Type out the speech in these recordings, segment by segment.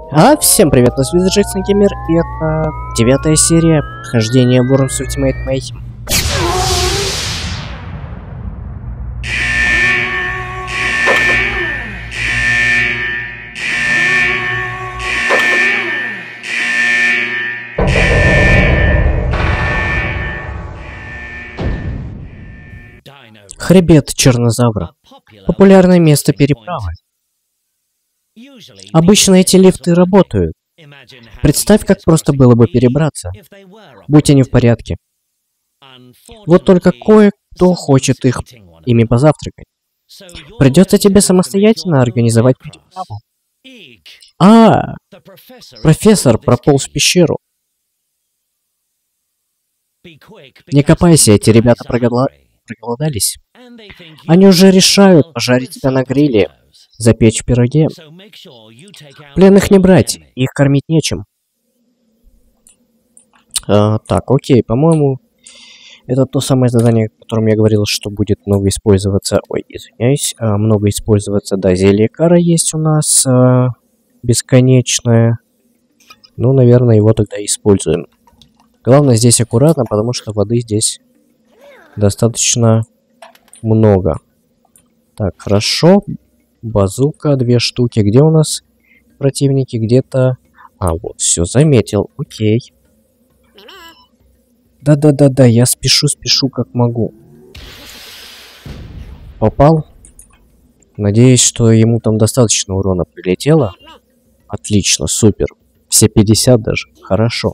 Всем привет, на связи Джексон Геймер, и это 9-я серия прохождения Worms Ultimate Mayhem. Хребет Чернозавра. Популярное место переправы. Обычно эти лифты работают. Представь, как просто было бы перебраться, будь они в порядке. Вот только кое-кто хочет ими позавтракать. Придется тебе самостоятельно организовать переправу. Профессор прополз в пещеру. Не копайся, эти ребята проголодались. Они уже решают пожарить себя на гриле, запечь в пироге. Пленных не брать, их кормить нечем. Так, окей, по-моему, это то самое задание, о котором я говорил, что будет много использоваться... Ой, извиняюсь. Много использоваться, да, зелье кара есть у нас. Бесконечное. Ну, наверное, его тогда используем. Главное здесь аккуратно, потому что воды здесь достаточно много. Так, хорошо. Базука, 2 штуки. Где у нас противники? Где-то... вот, все, заметил. Окей. Да, я спешу, как могу. Попал. Надеюсь, что ему там достаточно урона прилетело. Отлично, супер. Все 50 даже. Хорошо.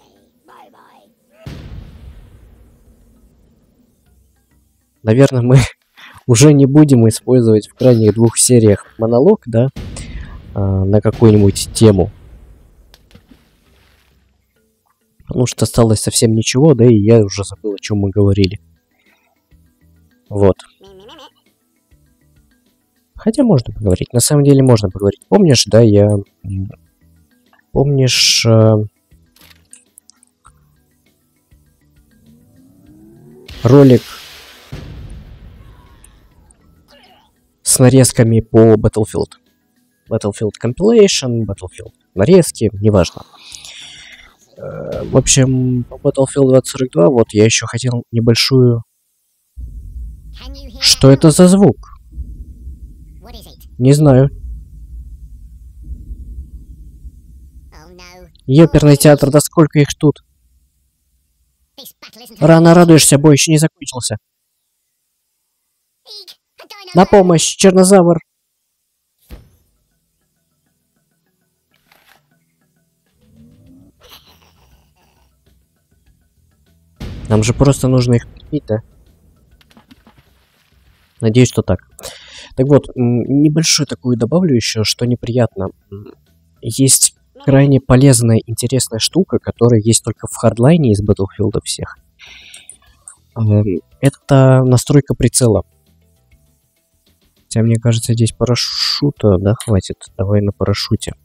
Наверное, мы уже не будем использовать в крайних 2 сериях монолог, да, на какую-нибудь тему. Потому что осталось совсем ничего, да, и я уже забыл, о чем мы говорили. Вот. Хотя можно поговорить. На самом деле можно поговорить. Помнишь, да, Помнишь... ролик с нарезками по Battlefield. Battlefield Compilation, Battlefield нарезки, неважно. В общем, по Battlefield 2042 вот я еще хотел небольшую... Что это за звук? Не знаю. Ёперный театр, да сколько их тут? Рано радуешься, бой еще не закончился. На помощь, Чернозавр! Нам же просто нужно их прибить, да? Надеюсь, что так. Так вот, небольшую такую добавлю еще, что неприятно. Есть крайне полезная, интересная штука, которая есть только в хардлайне из Battlefield всех. Это настройка прицела. Хотя, мне кажется, здесь парашюта, да, хватит. Давай на парашюте.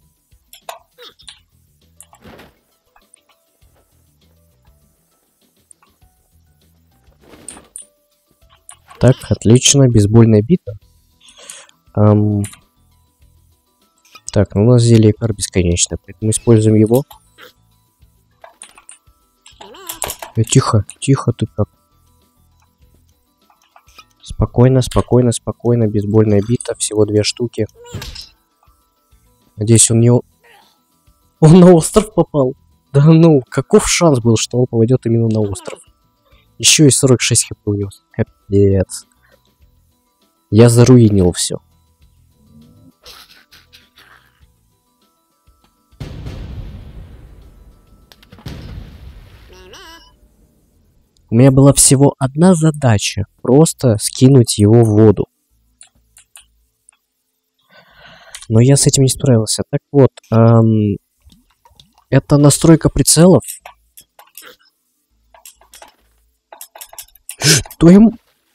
Так, отлично. Бейсбольная бита. Так, ну у нас зелье кар бесконечное, поэтому используем его. Тихо, ты как. Спокойно, бейсбольная бита, всего 2 штуки. Надеюсь, он не... Он на остров попал. Да ну, каков шанс был, что он попадет именно на остров? Еще и 46 хп у него. Капец. Я заруинил все. У меня была всего одна задача. Просто скинуть его в воду. Но я с этим не справился. Так вот, это настройка прицелов. Что ему...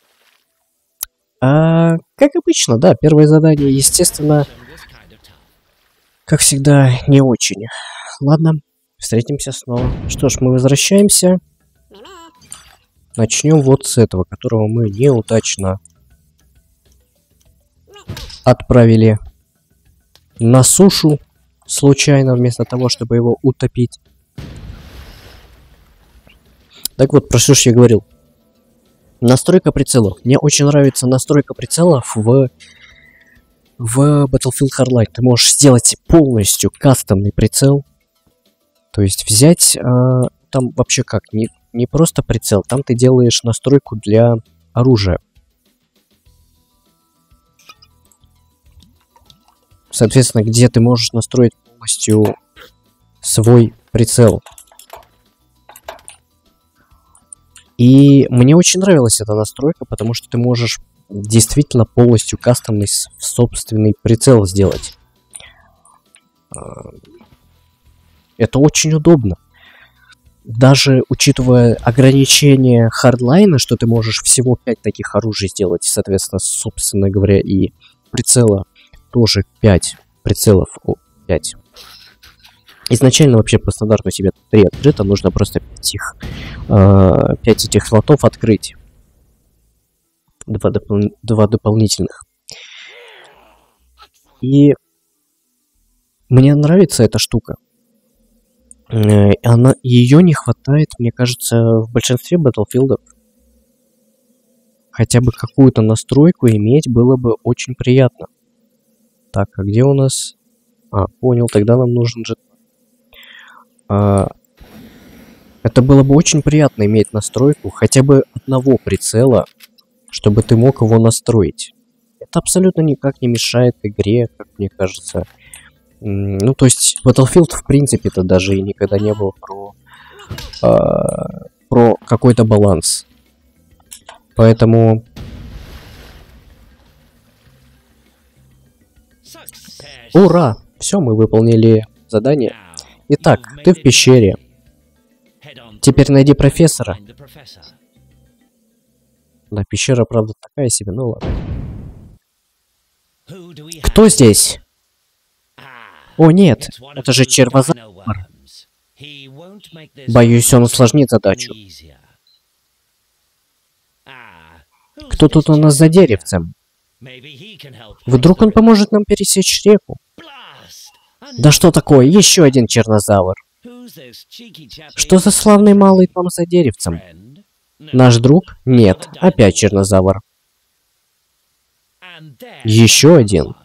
как обычно, да, первое задание, естественно, как всегда, не очень. Ладно, встретимся снова. Что ж, мы возвращаемся. Начнем вот с этого, которого мы неудачно отправили на сушу случайно, вместо того, чтобы его утопить. Так вот, про что ж я говорил. Настройка прицелов. Мне очень нравится настройка прицелов в Battlefield Hardline. Ты можешь сделать полностью кастомный прицел. То есть взять... там вообще как? Не просто прицел. Там ты делаешь настройку для оружия. Соответственно, где ты можешь настроить полностью свой прицел. И мне очень нравилась эта настройка, потому что ты можешь действительно полностью кастомный собственный прицел сделать. Это очень удобно. Даже учитывая ограничения хардлайна, что ты можешь всего 5 таких оружий сделать, соответственно, собственно говоря, и прицела тоже 5 прицелов. 5. Изначально вообще по стандарту себе 3 открыто, нужно просто 5 этих слотов открыть. 2 дополнительных. И мне нравится эта штука. Ее не хватает, мне кажется, в большинстве Battlefield'ов. Хотя бы какую-то настройку иметь было бы очень приятно. Так, а где у нас... понял, тогда нам нужен же... это было бы очень приятно иметь настройку хотя бы одного прицела, чтобы ты мог его настроить. Это абсолютно никак не мешает игре, как мне кажется. Ну, то есть, Battlefield, в принципе-то, даже и никогда не был про какой-то баланс. Поэтому... Ура! Все, мы выполнили задание. Итак, ты в пещере. Теперь найди профессора. Да, пещера, правда, такая себе, ну ладно. Кто здесь? О нет, это же червозавр. Боюсь, он усложнит задачу. Кто тут у нас за деревцем? Вдруг он поможет нам пересечь реку? Да что такое, еще один чернозавр. Что за славный малый там за деревцем? Наш друг? Нет, опять чернозавр. Еще один.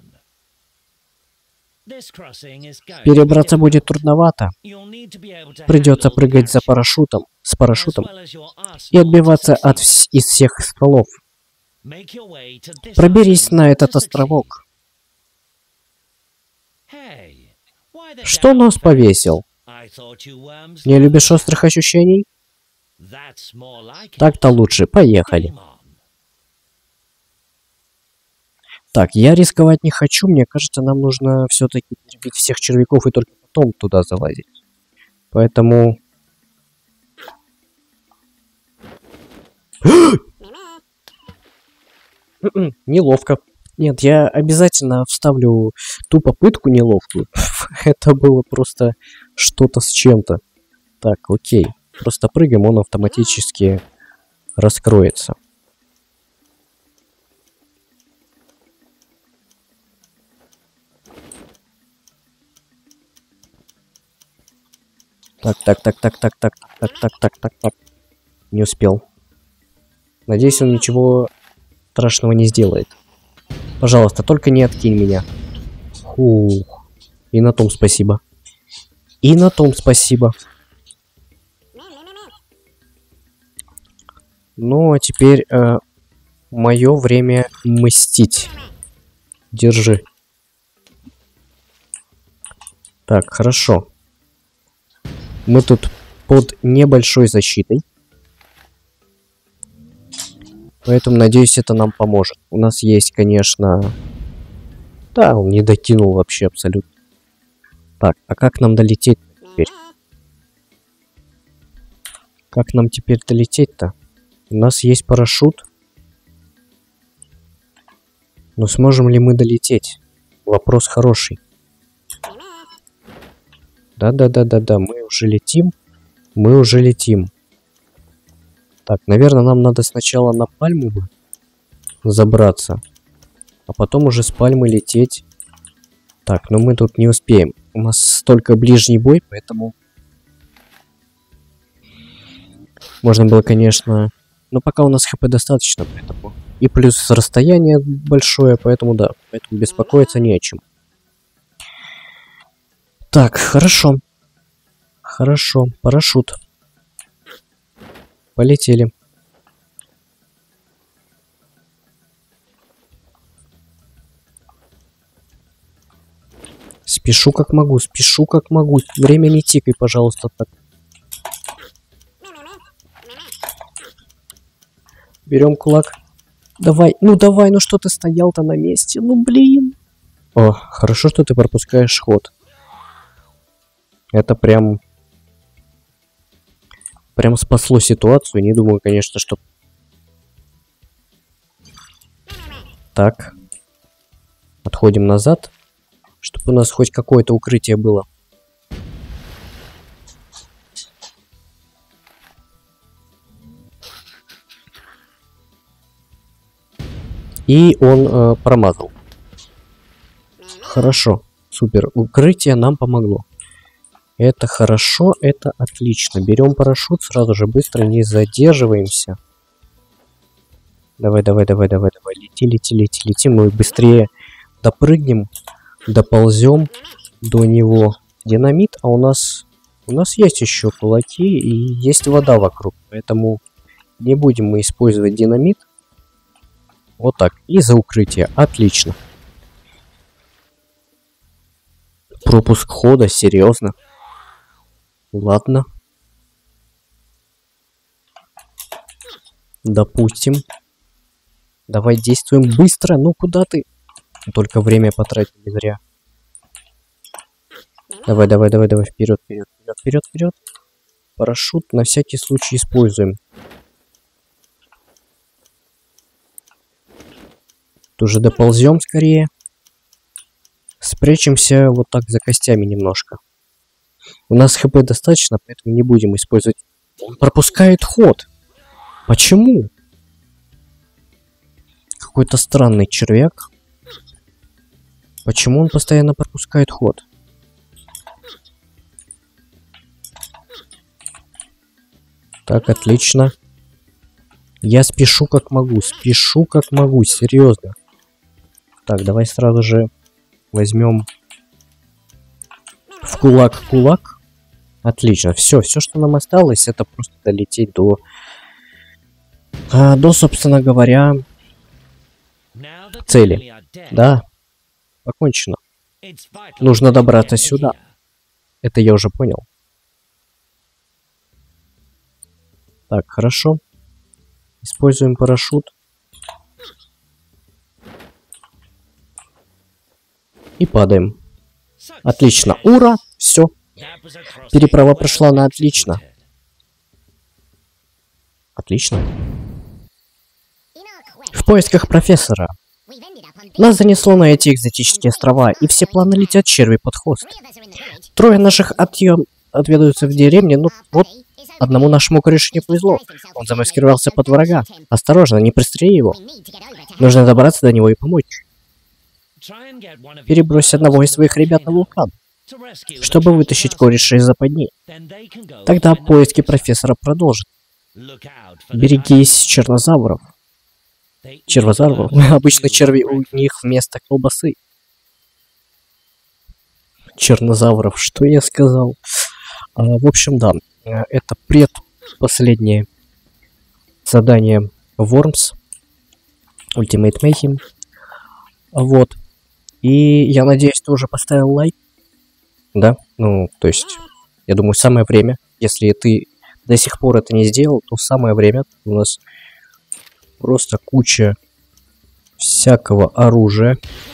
Перебраться будет трудновато. Придется прыгать с парашютом и отбиваться из всех стволов. Проберись на этот островок. Что нос повесил? Не любишь острых ощущений? Так-то лучше, поехали. Так, я рисковать не хочу, мне кажется, нам нужно все-таки перебить всех червяков и только потом туда залазить. Поэтому... Неловко. Нет, я обязательно вставлю ту попытку неловкую. Это было просто что-то с чем-то. Так, окей. Просто прыгаем, он автоматически раскроется. Так. Не успел. Надеюсь, он ничего страшного не сделает. Пожалуйста, только не откинь меня. Фух. И на том спасибо. И на том спасибо. Ну, а теперь мое время мстить. Держи. Так, хорошо. Мы тут под небольшой защитой. Поэтому, надеюсь, это нам поможет. У нас есть, конечно... Да, он не докинул вообще абсолютно. Так, а как нам долететь теперь? Как нам теперь долететь-то? У нас есть парашют. Но сможем ли мы долететь? Вопрос хороший. Да, мы уже летим. Мы уже летим. Так, наверное, нам надо сначала на пальму забраться, а потом уже с пальмы лететь. Так, но мы тут не успеем. У нас только ближний бой, поэтому... Можно было, конечно... Но пока у нас хп достаточно, поэтому... И плюс расстояние большое, поэтому да. Поэтому беспокоиться не о чем. Так, хорошо. Хорошо, парашют. Полетели. Спешу как могу, спешу как могу. Время не тикай, пожалуйста, так. Берем кулак. Давай, ну что ты стоял-то на месте? Ну блин. О, хорошо, что ты пропускаешь ход. Это прям спасло ситуацию. Не думаю, конечно, что... Так. Отходим назад. Чтобы у нас хоть какое-то укрытие было. И он промазал. Хорошо. Супер. Укрытие нам помогло. Это хорошо, это отлично. Берем парашют сразу же, быстро, не задерживаемся. Давай. Лети. Мы быстрее допрыгнем, доползем до него. Динамит, а у нас есть еще кулаки и есть вода вокруг. Поэтому не будем мы использовать динамит. Вот так. И за укрытие. Отлично. Пропуск хода, серьезно. Ладно. Допустим. Давай действуем быстро. Ну куда ты? Только время потратили зря. Давай. Вперед. Парашют на всякий случай используем. Тоже доползем скорее. Спрячемся вот так за костями немножко. У нас хп достаточно, поэтому не будем использовать. Он пропускает ход. Почему? Какой-то странный червяк. Почему он постоянно пропускает ход? Так, отлично. Я спешу как могу, серьезно. Так, давай сразу же возьмем в кулак. Отлично. Все, что нам осталось, это просто долететь до, собственно говоря, цели. Да, покончено. Нужно добраться сюда. Это я уже понял. Так, хорошо. Используем парашют. И падаем. Отлично. Ура! Все. Переправа прошла на отлично. Отлично. В поисках профессора. Нас занесло на эти экзотические острова, и все планы летят черви под хвост. Трое наших отведаются в деревне, но вот одному нашему корешу не повезло. Он замаскировался под врага. Осторожно, не пристрели его. Нужно добраться до него и помочь. Перебрось одного из своих ребят на вулкан, чтобы вытащить кореша из западни. Тогда поиски профессора продолжат. Берегись чернозавров. Червозавров? Обычно черви у них вместо колбасы. Чернозавров, что я сказал? В общем, да. Это предпоследнее задание Worms. Ultimate Mayhem. Вот. И я надеюсь, ты уже поставил лайк. Да? Ну, то есть, я думаю, самое время. Если ты до сих пор это не сделал, то самое время. У нас просто куча всякого оружия.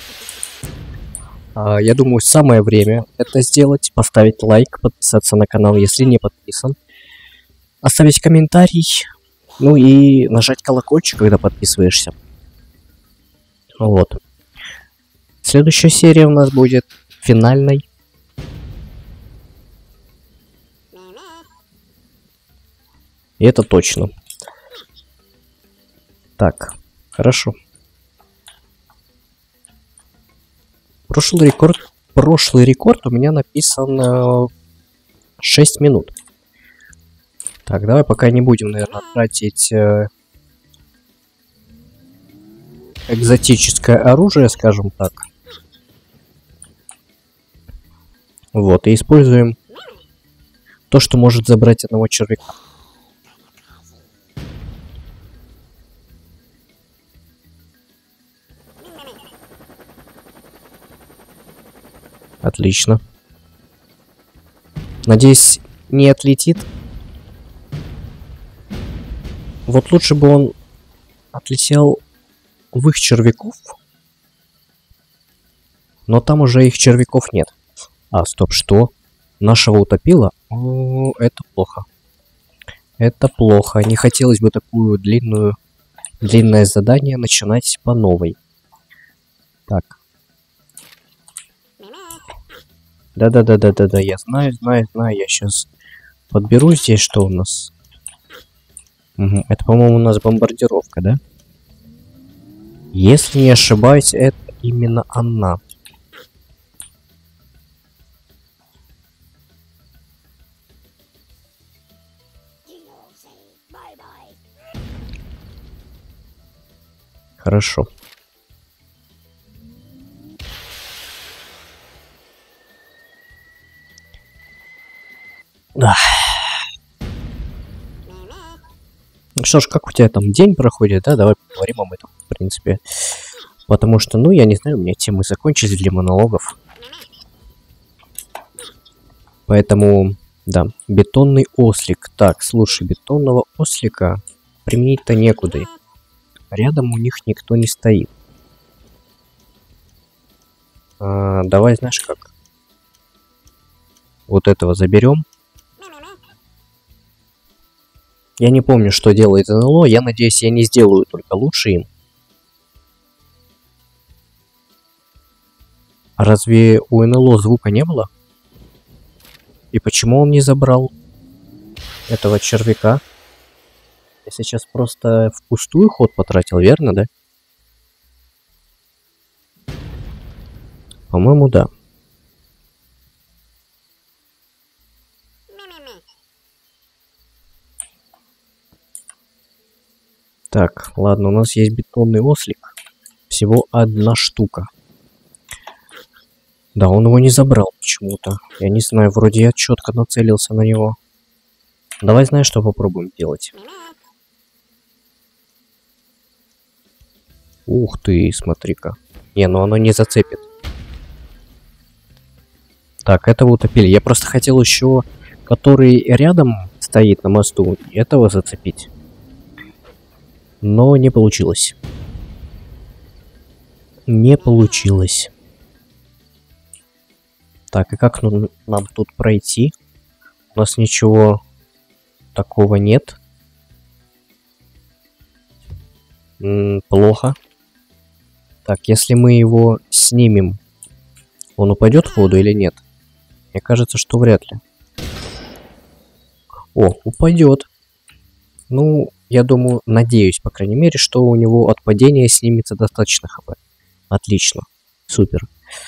Я думаю, самое время это сделать. Поставить лайк, подписаться на канал, если не подписан. Оставить комментарий. Ну и нажать колокольчик, когда подписываешься. Вот. Следующая серия у нас будет финальной. И это точно. Так, хорошо. Прошлый рекорд прошлый рекорд у меня написан 6 минут. Так, давай пока не будем, наверное, тратить экзотическое оружие, скажем так. Вот, и используем то, что может забрать одного червяка. Отлично. Надеюсь, не отлетит. Вот лучше бы он отлетел в их червяков. Но там уже их червяков нет. А, стоп, что? Нашего утопило? О, это плохо. Это плохо. Не хотелось бы такую длинное задание начинать по новой. Так. Да-да-да-да-да-да, я знаю. Я сейчас подберу здесь, что у нас. Угу. Это, по-моему, у нас бомбардировка, да? Если не ошибаюсь, это именно она. Хорошо. Да. Ну что ж, как у тебя там день проходит, да? Давай поговорим об этом, в принципе. Потому что, ну, я не знаю, у меня темы закончились для монологов. Поэтому, да, бетонный ослик. Так, слушай, бетонного ослика применить-то некуда. Рядом у них никто не стоит. Давай, знаешь как? Вот этого заберем. Я не помню, что делает НЛО. Я надеюсь, я не сделаю только лучше им. А разве у НЛО звука не было? И почему он не забрал этого червяка? Я сейчас просто впустую ход потратил, верно, да? По-моему, да. Так, ладно, у нас есть бетонный ослик. Всего одна штука. Да, он его не забрал почему-то. Я не знаю, вроде я четко нацелился на него. Давай, знаешь, что попробуем делать? Ух ты, смотри-ка. Не, ну оно не зацепит. Так, этого утопили. Я просто хотел еще, который рядом стоит на мосту, этого зацепить. Но не получилось. Не получилось. Так, и как нам тут пройти? У нас ничего такого нет. Плохо. Так, если мы его снимем, он упадет в воду или нет? Мне кажется, что вряд ли. О, упадет. Ну, я думаю, надеюсь, по крайней мере, что у него от падения снимется достаточно хп. Отлично. Супер.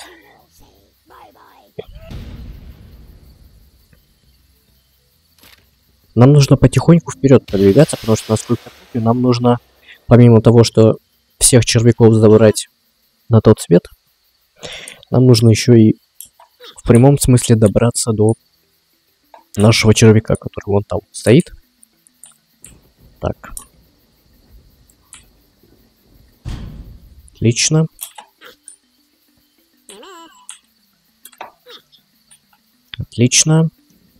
Нам нужно потихоньку вперед продвигаться, потому что, насколько я помню, нам нужно, помимо того, что всех червяков забрать на тот свет, нам нужно еще и в прямом смысле добраться до нашего червяка, который вон там стоит. Так. Отлично. Отлично.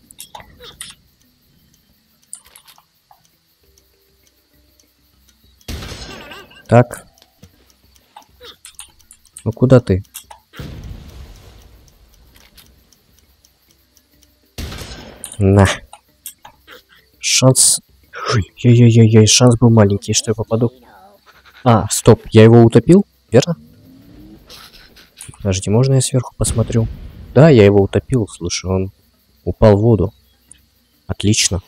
Так. Ну куда ты? На. Шанс... Ой-ой-ой-ой, шанс был маленький, что я попаду. А, стоп, я его утопил, верно? Подожди, можно я сверху посмотрю? Да, я его утопил, слушай, он упал в воду. Отлично.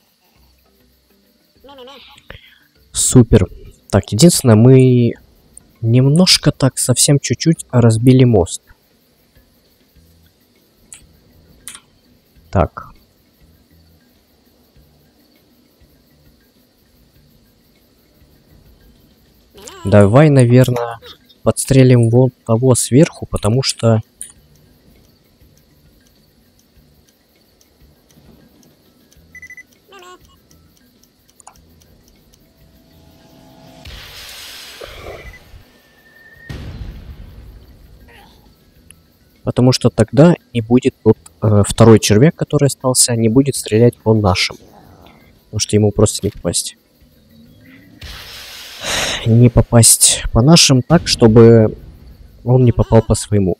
Супер. Так, единственное, мы немножко так, совсем чуть-чуть разбили мост. Так. Давай, наверное, подстрелим вот того сверху, потому что... Потому что тогда не будет тот второй червяк, который остался, не будет стрелять по нашим. Потому что ему просто не попасть. Не попасть по нашим так, чтобы он не попал по своему.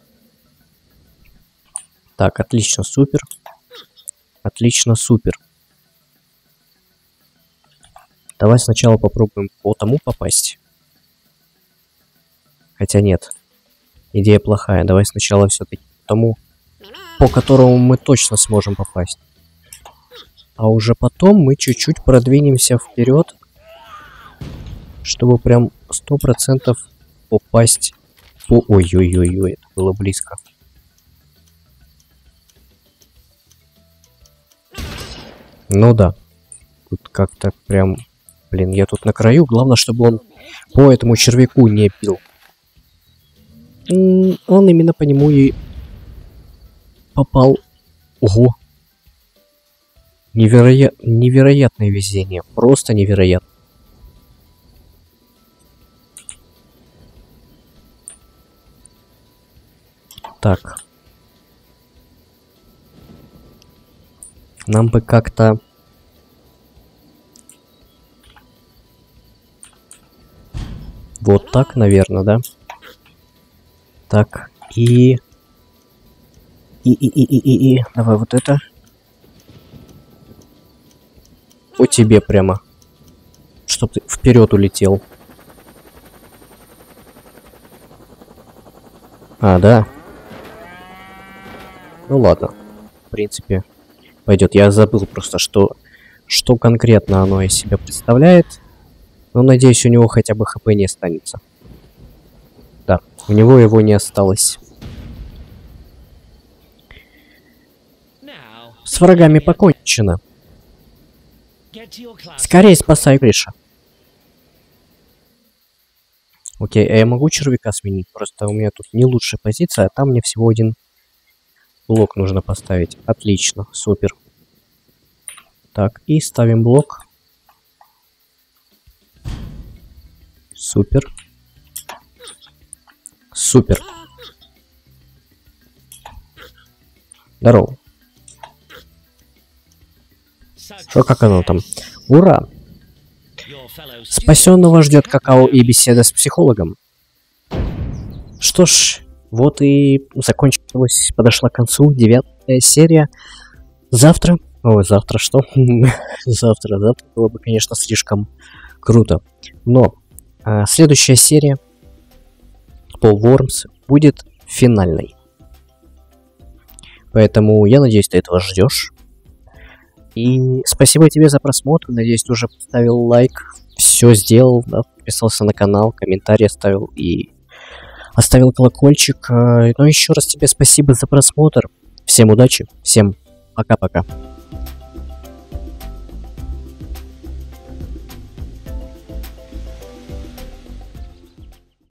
Так, отлично, супер. Отлично, супер. Давай сначала попробуем по тому попасть. Хотя нет. Идея плохая. Давай сначала все-таки тому, по которому мы точно сможем попасть. А уже потом мы чуть-чуть продвинемся вперед, чтобы прям 100% попасть по... Ой-ой-ой-ой, это было близко. Ну да. Тут как-то прям... Блин, я тут на краю. Главное, чтобы он по этому червяку не бил. Он именно по нему и попал. Ого. Невероятное везение. Просто невероятно. Так. Нам бы как-то... Вот так, наверное, да? Так, и... Давай вот это. По тебе прямо. Чтоб ты вперед улетел. А, да. Ну ладно. В принципе, пойдет. Я забыл просто, что конкретно оно из себя представляет. Но надеюсь, у него хотя бы хп не останется. Да, у него его не осталось. С врагами покончено. Скорее спасай Гриша. Окей, а я могу червяка сменить? Просто у меня тут не лучшая позиция, а там мне всего один блок нужно поставить. Отлично, супер. Так, и ставим блок. Супер. Супер. Здорово. Что, как оно там? Ура! Спасенного ждет какао и беседа с психологом. Что ж, вот и закончилась, подошла к концу 9-я серия. Завтра... Ой, завтра что? Завтра было бы, конечно, слишком круто. Но следующая серия Paul Worms будет финальной. Поэтому я надеюсь, ты этого ждешь. И спасибо тебе за просмотр. Надеюсь, ты уже поставил лайк. Все сделал, да, подписался на канал, комментарий оставил и оставил колокольчик. Ну еще раз тебе спасибо за просмотр. Всем удачи, всем пока-пока.